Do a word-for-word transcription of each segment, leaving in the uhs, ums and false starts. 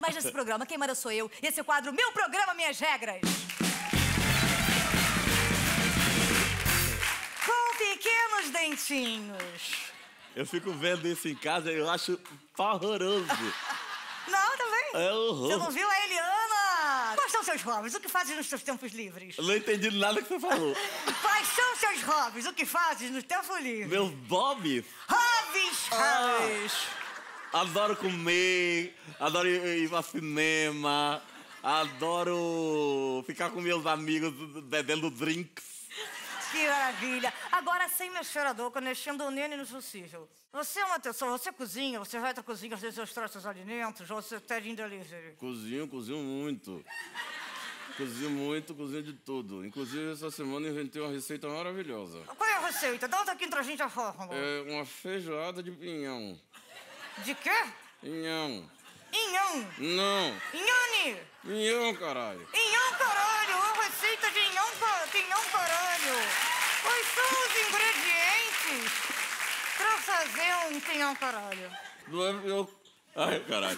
Mas nesse programa, quem manda sou eu. Esse é o quadro Meu Programa, Minhas Regras. Com pequenos dentinhos. Eu fico vendo isso em casa e eu acho horroroso. Não, também? É horror. Você não viu a Eliana? Quais são seus hobbies? O que fazes nos seus tempos livres? Eu não entendi nada que você falou. Quais são seus hobbies? O que fazes no tempo livre? Meus hobbies? Hobbies! Ah, Hobbies! adoro comer, adoro ir, ir ao cinema, adoro ficar com meus amigos bebendo drinks. Que maravilha! Agora, sem mexer a boca, mexendo o nele no possível. Você é uma pessoa, você cozinha, você vai pra cozinha, às vezes você traz seus alimentos, ou você pede em delivery? Cozinho, cozinho muito. Cozinho muito, cozinho de tudo. Inclusive, essa semana inventei uma receita maravilhosa. Qual é a receita? Dá aqui pra gente a fórmula. É uma feijoada de pinhão. De quê? Pinhão. Inhão. Não. Inhane. Pinhão, caralho. Inhão, caralho. Uma receita de inhão, pinhão, caralho. Quais são os ingredientes pra fazer um pinhão, caralho? Não é eu... Ai, caralho.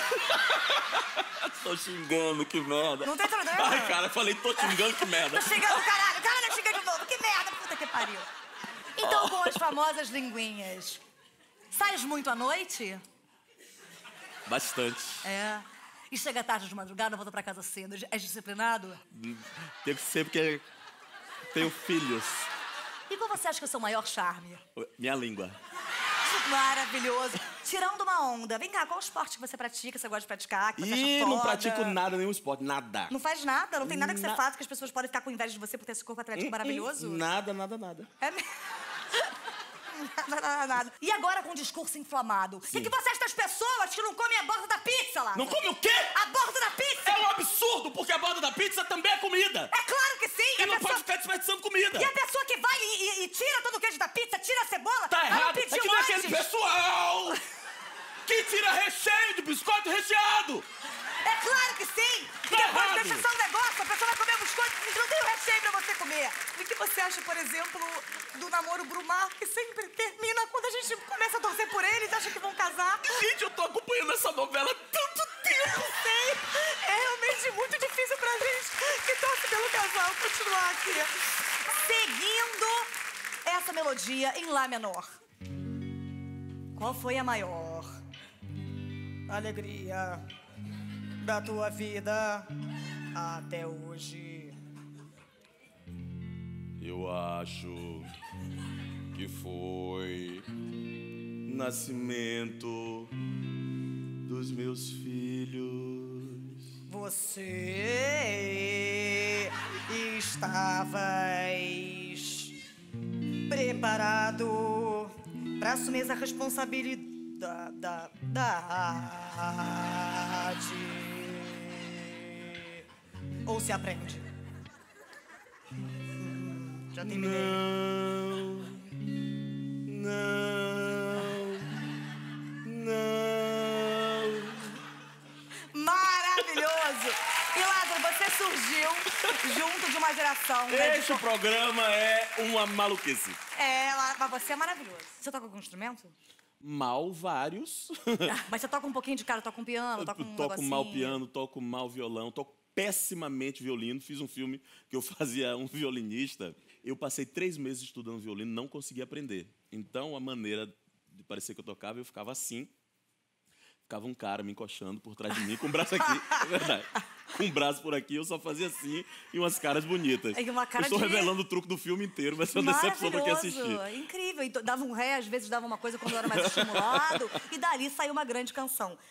Tô xingando, que merda. Não tem problema. Ai, cara, eu falei, tô xingando, que merda. Tô xingando, caralho. Caralho, xinga de novo. Que merda, puta que pariu. Então, com as famosas linguinhas. Sais muito à noite? Bastante. É. E chega tarde de madrugada, volta pra casa cedo. És disciplinado? Tem que ser porque tenho filhos. E qual você acha que é o seu maior charme? Minha língua. Maravilhoso. Tirando uma onda. Vem cá, qual esporte que você pratica, você gosta de praticar, que você acha Ih, foda? não pratico nada, nenhum esporte, nada. Não faz nada? Não tem nada que você Na- faça que as pessoas podem ficar com inveja de você por ter esse corpo atlético maravilhoso? Nada, nada, nada. É mesmo? Nada, nada, nada. E agora com o discurso inflamado? O que, que você acha das pessoas que não comem a borda da pizza, lá? Não come o quê? A borda da pizza! É um absurdo, porque a borda da pizza também é comida. É claro que sim! E a não pessoa... pode ficar desperdiçando comida. E a pessoa que vai e, e- e tira todo o queijo da pizza, tira a cebola... Tá ela não errado. É pediu que nem antes. aquele pessoal que tira recheio de biscoito recheado. É claro que sim! E Tá depois errado. deixa só um negócio, a pessoa vai comer biscoito e não tem o recheio pra você comer. E o que você acha, por exemplo, do namoro Brumar, que sempre termina quando a gente começa a torcer por eles, acha que vão casar? Gente, eu tô acompanhando essa novela há tanto tempo. Eu sei! É realmente muito difícil pra gente que torce pelo casal continuar aqui. Seguindo essa melodia em Lá menor. Qual foi a maior alegria da tua vida até hoje? Eu acho que foi nascimento dos meus filhos. Você estavas preparado para assumir essa responsabilidade? Ou se aprende? Hum, já terminei. Não, não, não. Maravilhoso! E Lázaro, você surgiu junto de uma geração, né? Este programa é uma maluquice. É, lá- mas você é maravilhoso. Você toca algum instrumento? Mal vários. Mas você toca um pouquinho de cara, toca um piano, toca um toco negocinho. mal piano, toco mal violão, toco pessimamente violino. Fiz um filme que eu fazia um violinista. Eu passei três meses estudando violino, não consegui aprender. Então, a maneira de parecer que eu tocava, eu ficava assim. Ficava um cara me encoxando por trás de mim, com o braço aqui. É verdade. Com o braço por aqui, eu só fazia assim e umas caras bonitas. E uma cara eu estou de- revelando o truque do filme inteiro, vai ser uma decepção pra quem assistir. Maravilhoso, incrível. E to- dava um ré, às vezes dava uma coisa quando eu era mais estimulado. E dali saiu uma grande canção.